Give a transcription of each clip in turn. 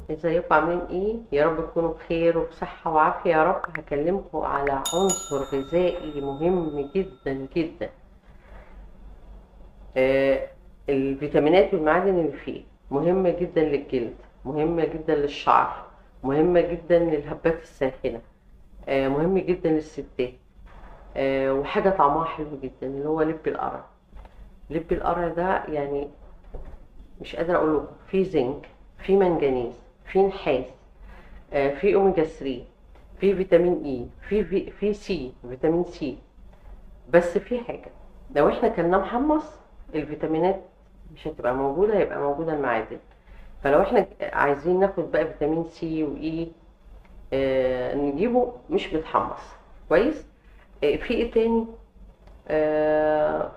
ازيكم عاملين ايه؟ يا رب تكونوا بخير وبصحة وعافية يا رب. هكلمكم على عنصر غذائي مهم جدا جدا. آه الفيتامينات والمعادن اللي فيه مهمة جدا للجلد، مهمة جدا للشعر، مهمة جدا للهبات الساخنة، مهم جدا للستات. وحاجة طعمها حلو جدا اللي هو لب القرع. لب القرع ده يعني مش قادرة اقول لكم فيه زنك، فيه منجنيز، فيه نحاس، في اوميجا 3، في فيتامين اي، في سي، فيتامين سي. بس في حاجه، لو احنا كلنا محمص الفيتامينات مش هتبقى موجوده، هيبقى موجوده المعادن. فلو احنا عايزين ناخد بقى فيتامين سي واي، نجيبه مش متحمص. كويس. في ايه تاني؟ آه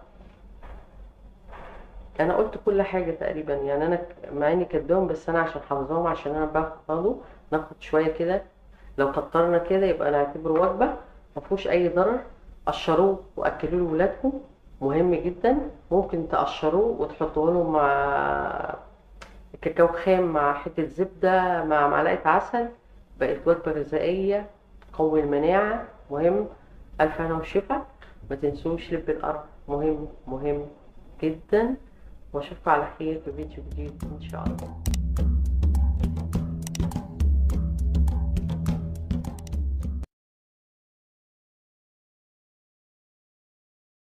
انا قلت كل حاجه تقريبا، يعني انا مع اني كاتباهم بس انا عشان حافظاهم، عشان انا باخده ناخد شويه كده. لو كترنا كده يبقى نعتبره وجبه مفهوش اي ضرر. قشروه واكلوه لولادكم، مهم جدا. ممكن تقشروه وتحطوه لهم مع كاكاو خام، مع حته زبده، مع معلقه عسل. بقت وجبه غذائيه تقوي المناعه. مهم. الف هنا وشفا. ما تنسوش لب القرع، مهم مهم جدا. واشوفكم على خير في فيديو جديد ان شاء الله.